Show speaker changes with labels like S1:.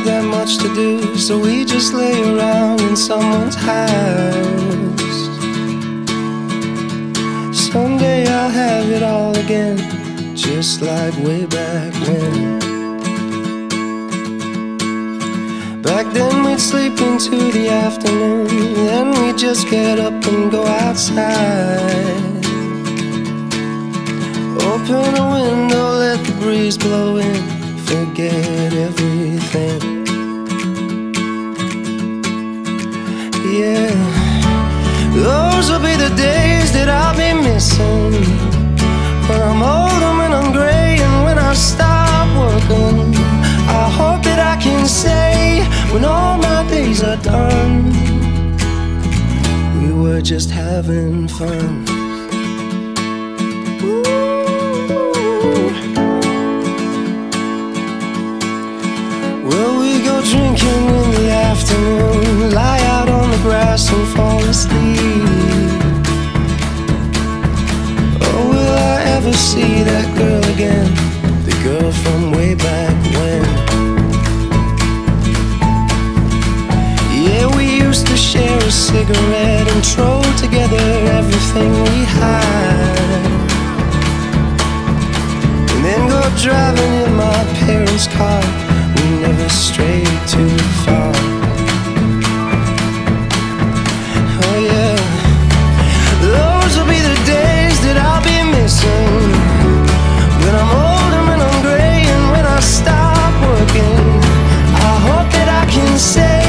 S1: that much to do, so we just lay around in someone's house. Someday I'll have it all again, just like way back when. Back then we'd sleep into the afternoon, then we'd just get up and go outside. Open a window, let the breeze blow in, forget everything. Yeah, those will be the days that I'll be missing, when I'm old and when I'm gray and when I stop working. I hope that I can say, when all my days are done, we were just having fun. Well, we go drinking in the afternoon, lie out on the grass and fall asleep. Oh, will I ever see that girl again, the girl from way back when? Yeah, we used to share a cigarette and troll together everything we had, and then go driving in my parents' car. We never strayed too far. Oh yeah, those will be the days that I'll be missing, when I'm old and when I'm gray and when I stop working. I hope that I can say,